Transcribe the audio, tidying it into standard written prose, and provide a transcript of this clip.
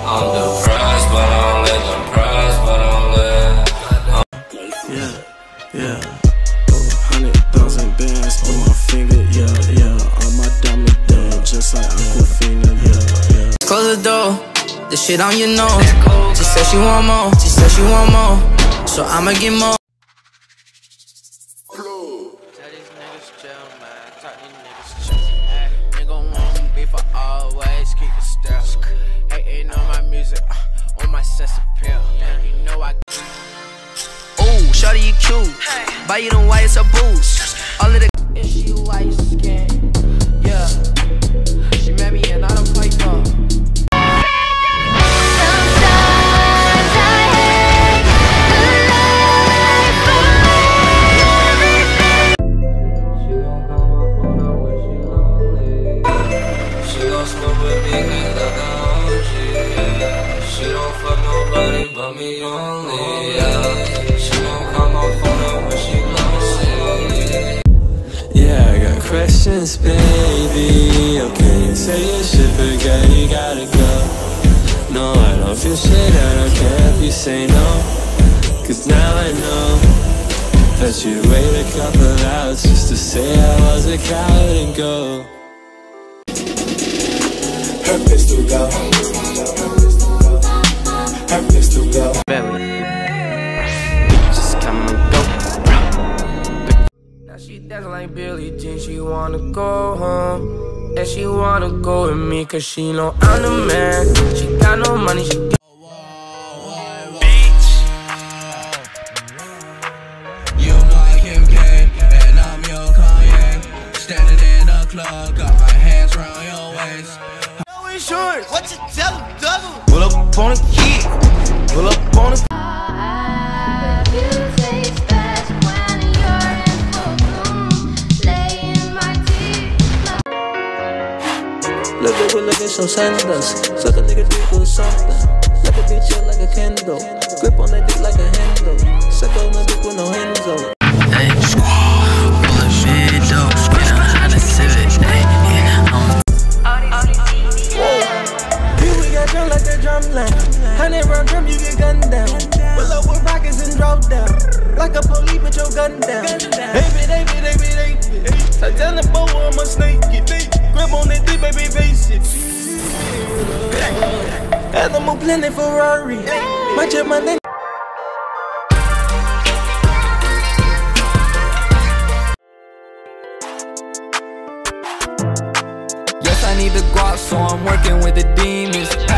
I'm depressed, but I'm lit. Depressed, but I'm lit. Yeah. 100,000 bands on my finger, yeah. On my diamond dub, just like Aquafina, yeah. Close the door, the shit on your nose. She said she want more, so I'ma get more. Tell these niggas chill, man. Talk these niggas chill. Ay, nigga want me for always keep the style. Ain't on my music, on my sex appeal. You know I. Ooh, shawty you cute. Buy you them whites or boots. All of the. Is she light skin? Yeah. She met me and I don't play up. But me only, yeah. She gon' call my phone when she lonely. Yeah, I got questions, baby. Okay, you say you should forget, you gotta go. No, I don't feel shit, I don't care if you say no. Cause now I know that you'd wait a couple hours just to say I was a coward and go. Her pistol go. Her pistol go. Just come and go. Now she dancing like Billie Jean. She wanna go home, and she wanna go with me, cause she know I'm the man. She got no money, she get bitch. You my Kim K, and I'm your Kanye. Standing in the club, got my hands round your waist. no insurance. What you tell him, double? Pull up on a kid. Pull up on a. Look at we looking so senseless. Suck a nigga dick or something. Let the bitch up like a candle. Grip on that dick like a handle. Suck on the dick with no hands on. Hey, pull a video. Spin on how to save it. We got drum like the drum line. 100 round drum, you get gunned down. Pull up with rockets and drop down. Like a police, put your gun down. Hey, bitch. I tell the boy I'm a snake. Grip on that dick, baby, face it. Animal Planet Ferrari. My jet, my name. Yes, I need the guap, so I'm working with the demons.